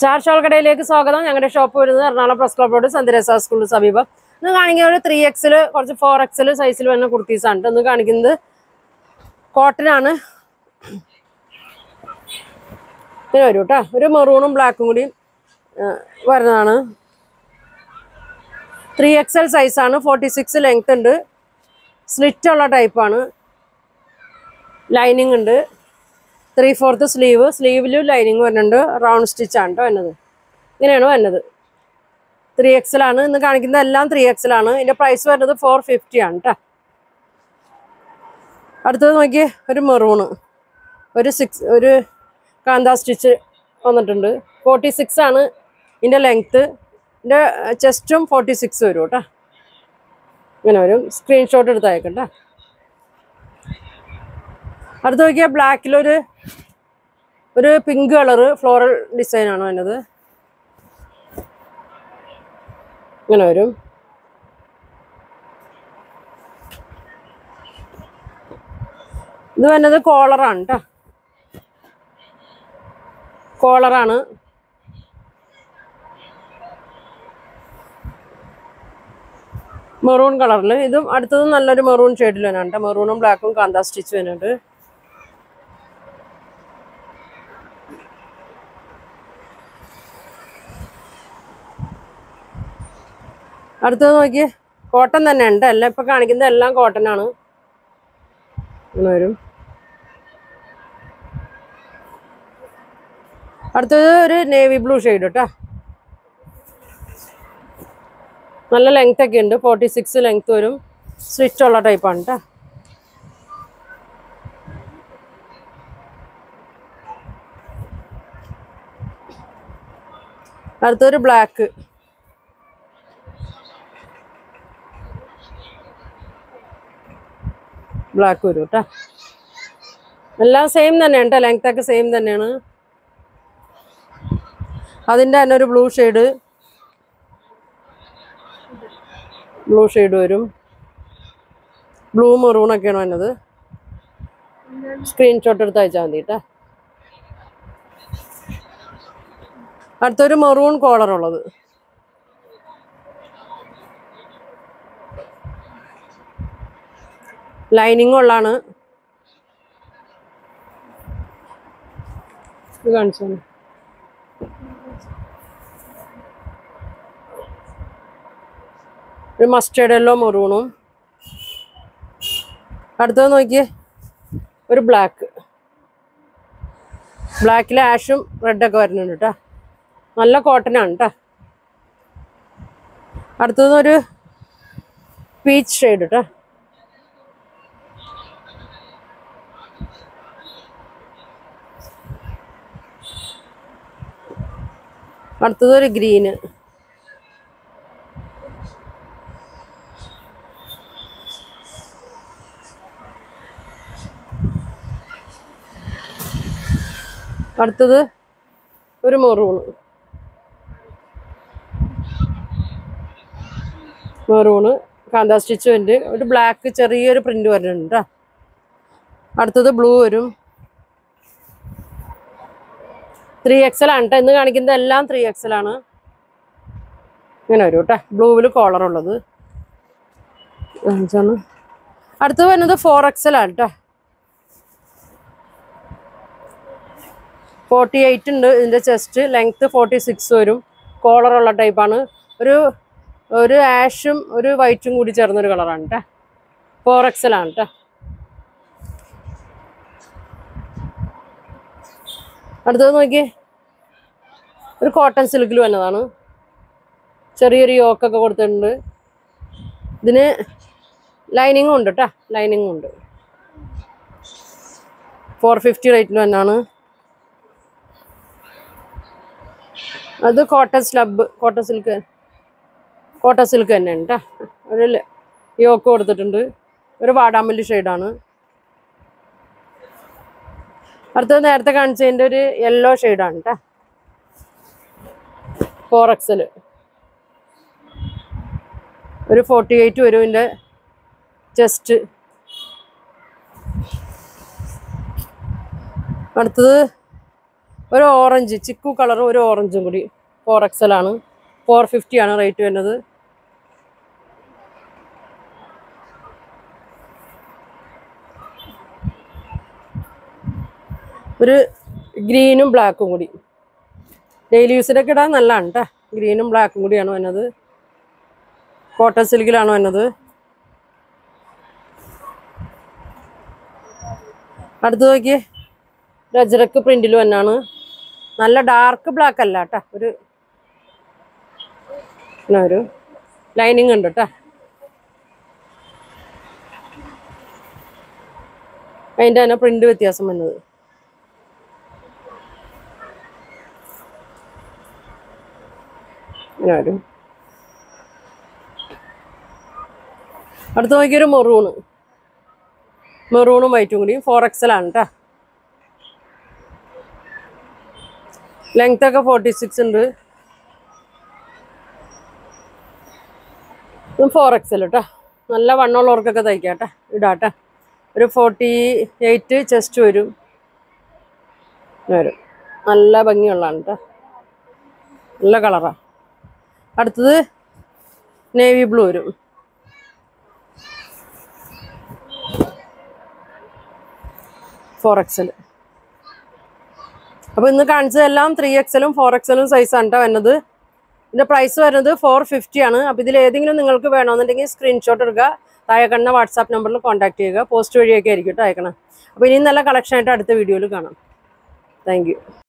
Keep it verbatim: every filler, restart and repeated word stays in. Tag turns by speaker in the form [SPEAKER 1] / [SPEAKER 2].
[SPEAKER 1] Star Shalkadaiലേക്ക് സ്വാഗതം. ഞങ്ങളുടെ shop വരുന്നത് Ernakulam press club road Sandhya സ്കൂളിന് സമീപം. ഇന്ന് കാണിക്കുന്ന ഒരു ത്രീ എക്സൽ കുറച്ച് ഫോർ എക്സൽ സൈസിൽ വരുന്ന കുർത്തീസ് ആണ്. ഇന്ന് കാണിക്കുന്നത് കോട്ടൺ ആണ്. ഇതിന് വരും കേട്ടോ. ഒരു മെറൂണും ബ്ലാക്കും കൂടി വരുന്നതാണ്. ത്രീ എക്സൽ സൈസാണ്. ഫോർട്ടി സിക്സ് ലെങ്ത് ഉണ്ട്. സ്ലിറ്റ് ഉള്ള ടൈപ്പാണ്. ലൈനിങ് ഉണ്ട്. ത്രീ ഫോർത്ത് സ്ലീവ് സ്ലീവിലും ലൈനിങ് വരുന്നുണ്ട്. റൗണ്ട് സ്റ്റിച്ചാണ് കേട്ടോ വരുന്നത്. ഇങ്ങനെയാണ് വരുന്നത്. ത്രീ എക്സലാണ് ഇന്ന് കാണിക്കുന്നത്. എല്ലാം ത്രീ എക്സലാണ്. ഇതിൻ്റെ പ്രൈസ് വരുന്നത് ഫോർ ഫിഫ്റ്റി ആണ് കേട്ടോ. അടുത്തത് നോക്കിയേ, ഒരു മെറൂണ്, ഒരു സിക്സ് ഒരു കാന്താ സ്റ്റിച്ച് വന്നിട്ടുണ്ട്. ഫോർട്ടി സിക്സ് ആണ് ഇതിൻ്റെ ലെങ്ത്ത്. ഇതിൻ്റെ ചെസ്റ്റും ഫോർട്ടി സിക്സ് വരും കേട്ടോ. ഇങ്ങനെ വരും. സ്ക്രീൻഷോട്ട് എടുത്ത് അയക്കണ്ട. അടുത്ത് നോക്കിയാൽ ബ്ലാക്കിലൊരു ഒരു പിങ്ക് കളറ് ഫ്ലോറൽ ഡിസൈനാണ് വരുന്നത്. ഇങ്ങനെ വരും. ഇത് വരുന്നത് കോളറാണ് കേട്ടോ. കോളറാണ്. മെറൂൺ കളറിൽ. ഇതും അടുത്തതും നല്ലൊരു മെറൂൺ ഷെയ്ഡിൽ തന്നെയാണ് കേട്ടോ. മെറൂണും ബ്ലാക്കും കാന്താ സ്റ്റിച്ച് വരുന്നുണ്ട്. അടുത്തത് നോക്കിയേ, കോട്ടൺ തന്നെ ഉണ്ട്. എല്ലാം ഇപ്പം കാണിക്കുന്നത് എല്ലാം കോട്ടൺ ആണ്. ഇങ്ങനെ വരും. അടുത്തത് ഒരു നേവി ബ്ലൂ ഷെയ്ഡ് കേട്ടോ. നല്ല ലെങ്ത് ഒക്കെ ഉണ്ട്. ഫോർട്ടി സിക്സ് ലെങ്ത് വരും. സ്ലിറ്റ് ഉള്ള ടൈപ്പാണ് കേട്ടോ. അടുത്തൊരു ബ്ലാക്ക്. ബ്ലാക്ക് വരും കേട്ടോ. എല്ലാം സെയിം തന്നെയാണ് കേട്ടോ. ലെങ്ത് ഒക്കെ സെയിം തന്നെയാണ്. അതിൻ്റെ തന്നെ ഒരു ബ്ലൂ ഷെയ്ഡ് ബ്ലൂ ഷെയ്ഡ് വരും. ബ്ലൂ മെറൂണൊക്കെയാണ് വരുന്നത്. സ്ക്രീൻഷോട്ട് എടുത്ത് അയച്ചാൽ മതി കേട്ടോ. അടുത്തൊരു മെറൂൺ കോളറുള്ളത്. ലൈനിങ് ഉള്ളതാണ്. ഇത് കാണിച്ചു. ഒരു മസ്റ്റേർഡ് യെല്ലോ മെറൂണും. അടുത്തത് നോക്കിയേ, ഒരു ബ്ലാക്ക്. ബ്ലാക്കിൽ ആഷും റെഡൊക്കെ വരുന്നുണ്ട് കേട്ടോ. നല്ല കോട്ടനാണ് കേട്ടോ. അടുത്തതൊരു പീച്ച് ഷെയ്ഡ് കേട്ടോ. അടുത്തതൊരു ഗ്രീന്. അടുത്തത് ഒരു മെറൂണ്. മെറൂണ് കാന്താ സ്റ്റിച്ച് ഉണ്ട്. ഒരു ബ്ലാക്ക് ചെറിയൊരു പ്രിന്റ് വരുന്നുണ്ട് കേട്ടോ. അടുത്തത് ബ്ലൂ വരും. ത്രീ എക്സൽ ആണ് കേട്ടോ. ഇന്ന് കാണിക്കുന്നത് എല്ലാം ത്രീ എക്സൽ ആണ്. ഇങ്ങനെ വരും കേട്ടോ. ബ്ലൂവിൽ കോളറുള്ളത്. അടുത്തത് വരുന്നത് ഫോർ എക്സൽ ആണ് കേട്ടോ. ഫോർട്ടി എയ്റ്റ് ഉണ്ട് ഇതിൻ്റെ ചെസ്റ്റ്. ലെങ്ത്ത് ഫോർട്ടി സിക്സ് വരും. കോളറുള്ള ടൈപ്പാണ്. ഒരു ഒരു ആഷും ഒരു വൈറ്റും കൂടി ചേർന്നൊരു കളറാണ് കേട്ടോ. ഫോർ എക്സൽ ആണ് കേട്ടോ. അടുത്തത് നോക്കിയേ, ഒരു കോട്ടൺ സിൽക്കിൽ വന്നതാണ്. ചെറിയൊരു യോക്കൊക്കെ കൊടുത്തിട്ടുണ്ട്. ഇതിന് ലൈനിങ്ങും ഉണ്ട് കേട്ടോ. ലൈനിങ്ങും ഉണ്ട്. ഫോർ ഫിഫ്റ്റി റേറ്റിൽ വന്നാണ്. അത് cotton slub cotton silk cotton silk തന്നെയാണ് കേട്ടോ. ഒരു യോക്ക് കൊടുത്തിട്ടുണ്ട്. ഒരു വാടാമല്ലി ഷെയ്ഡാണ്. അടുത്തത് നേരത്തെ കാണിച്ചതിൻ്റെ ഒരു യെല്ലോ ഷെയ്ഡാണ് കേട്ടോ. Four XL. ഒരു ഫോർട്ടി എയ്റ്റ് വരും ഇതിൻ്റെ ചെസ്റ്റ്. അടുത്തത് ഒരു ഓറഞ്ച് ചിക്കു കളറും ഒരു ഓറഞ്ചും കൂടി ഫോർ എക്സൽ ആണ്. ഫോർ ഫിഫ്റ്റി ആണ് റേറ്റ് വരുന്നത്. ഒരു ഗ്രീനും ബ്ലാക്കും കൂടി ഡെയിലി യൂസിലൊക്കെ ഇടാൻ നല്ലതാണ് കേട്ടോ. ഗ്രീനും ബ്ലാക്കും കൂടിയാണ് വന്നത്. കോട്ടൺ സിൽക്കിലാണ് വന്നത്. അടുത്ത് നോക്കിയേ, രജറക്ക് പ്രിന്റിൽ വന്നാണ്. നല്ല ഡാർക്ക് ബ്ലാക്ക് അല്ല കേട്ടോ, ഒരു ഒരു ലൈനിങ് ഉണ്ട് കേട്ടോ. അതിൻ്റെ തന്നെ പ്രിന്റ് വ്യത്യാസം വന്നത്. ഇങ്ങനെ വരും. അടുത്ത് നോക്കിയൊരു മെറൂണ്, മെറൂണും വൈറ്റും കൂടി ഫോർ എക്സൽ ആണ് കേട്ടോ. ലെങ്ത് ഒക്കെ ഫോർട്ടി സിക്സ് ഉണ്ട്. ഫോർ എക്സൽ കേട്ടോ. നല്ല വണ്ണമുള്ളവർക്കൊക്കെ തയ്ക്കാം കേട്ടോ, ഇടാട്ടെ. ഒരു ഫോർട്ടി എയ്റ്റ് ചെസ്റ്റ് വരും വരും നല്ല ഭംഗിയുള്ളതാണ് കേട്ടോ. നല്ല കളറാണ്. അടുത്തത് നേവി ബ്ലൂ വരും. Four XL. അപ്പോൾ ഇന്ന് കാണിച്ചതെല്ലാം ത്രീ എക്സലും ഫോർ എക്സലും സൈസാണ് കേട്ടോ വരുന്നത്. ഇതിൻ്റെ പ്രൈസ് വരുന്നത് ഫോർ ഫിഫ്റ്റി ആണ്. അപ്പോൾ ഇതിൽ ഏതെങ്കിലും നിങ്ങൾക്ക് വേണമെന്നുണ്ടെങ്കിൽ സ്ക്രീൻഷോട്ട് എടുക്കുക, താഴെ കാണുന്ന വാട്സാപ്പ് നമ്പറിൽ കോൺടാക്ട് ചെയ്യുക. പോസ്റ്റ് വഴിയൊക്കെ ആയിരിക്കും കേട്ടോ അയക്കണം. അപ്പോൾ ഇനിയും നല്ല കളക്ഷൻ ആയിട്ട് അടുത്ത വീഡിയോയിൽ കാണാം. Thank U.